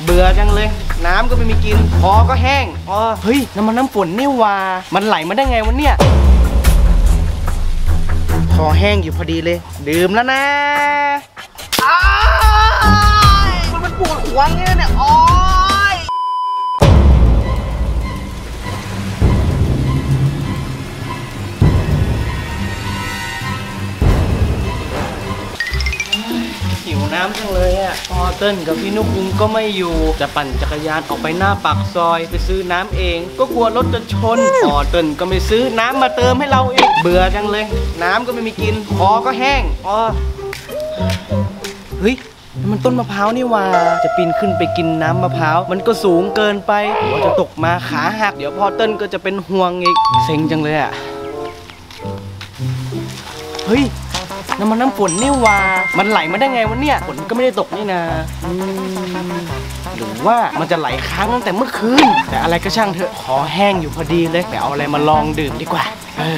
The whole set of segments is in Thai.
เบื่อจังเลยน้ำก็ไม่มีกินคอก็แห้งเฮ้ยน้ำฝนนี่ว่ามันไหลมาได้ไงวะเนี่ยคอแห้งอยู่พอดีเลยดื่มแล้วนะมันปวดหัวเงี้ยเนี่ยหิวน้ำจังเลยอ่ะพอเติ้ลกับพี่นุ๊กลุงก็ไม่อยู่จะปั่นจักรยานออกไปหน้าปากซอยไปซื้อน้ำเองก็กลัวรถจะชนพอเติ้ลก็ไม่ซื้อน้ำมาเติมให้เราเองเบื่อจังเลยน้ำก็ไม่มีกินคอก็แห้งเฮ้ยมันต้นมะพร้าวนี่ว่าจะปีนขึ้นไปกินน้ำมะพร้าวมันก็สูงเกินไปเดี๋ยวจะตกมาขาหักเดี๋ยวพอเติ้ลก็จะเป็นห่วงอีกเซ็งจังเลยอ่ะเฮ้ยน้ำฝนนี่ว่ามันไหลมาได้ไงวะเนี่ยฝนก็ไม่ได้ตกนี่นะหรือว่ามันจะไหลค้างตั้งแต่เมื่อคืนแต่อะไรก็ช่างเถอะคอแห้งอยู่พอดีเลยแต่เอาอะไรมาลองดื่มดีกว่า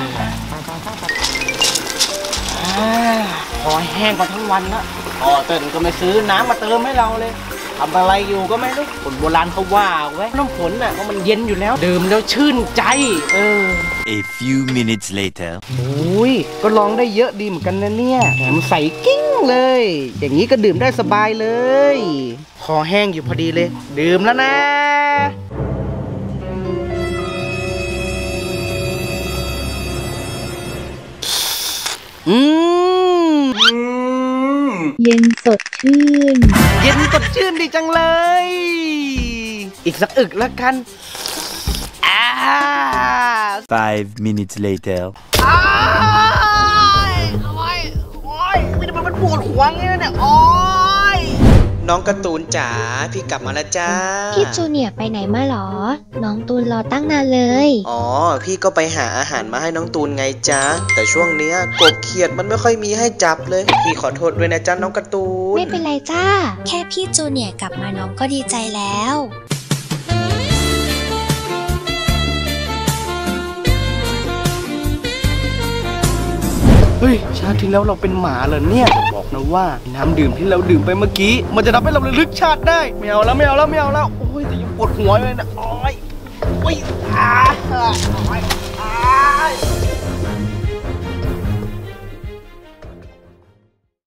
คอแห้งมาทั้งวันละเติ้ลก็ไม่ซื้อน้ำมาเติมให้เราเลยทำอะไรอยู่ก็ไม่รู้คนโบราณเขาว่าไว้น้ำฝนน่ะเพราะมันเย็นอยู่แล้วดื่มแล้วชื่นใจ A few minutes later โอ้ยก็ลองได้เยอะดีเหมือนกันนะเนี่ยแถมใส่กิ้งเลยอย่างนี้ก็ดื่มได้สบายเลยคอแห้งอยู่พอดีเลยดื่มแล้วนะเย็นสดชื่นเย็นสดชื่นดีจังเลยอีกสักอึกแล้วกัน 5 minutes later มันปวดหัวเงี้ยเนี่ยน้องการ์ตูนจ๋าพี่กลับมาแล้วจ้าพี่จูเนียร์ไปไหนมาหรอน้องตูนรอตั้งนานเลยพี่ก็ไปหาอาหารมาให้น้องตูนไงจ้าแต่ช่วงเนี้ยกบเขียดมันไม่ค่อยมีให้จับเลยพี่ขอโทษด้วยนะจ้าน้องการ์ตูนไม่เป็นไรจ้าแค่พี่จูเนียร์กลับมาน้องก็ดีใจแล้วเฮ้ยชาติที่แล้วเราเป็นหมาเหรอเนี่ยบอกนะว่าน้ำดื่มที่เราดื่มไปเมื่อกี้มันจะทำให้เราระลึกชาติได้ไม่เอาแล้วโอ้ยแต่ยังปวดหัวเลยนะ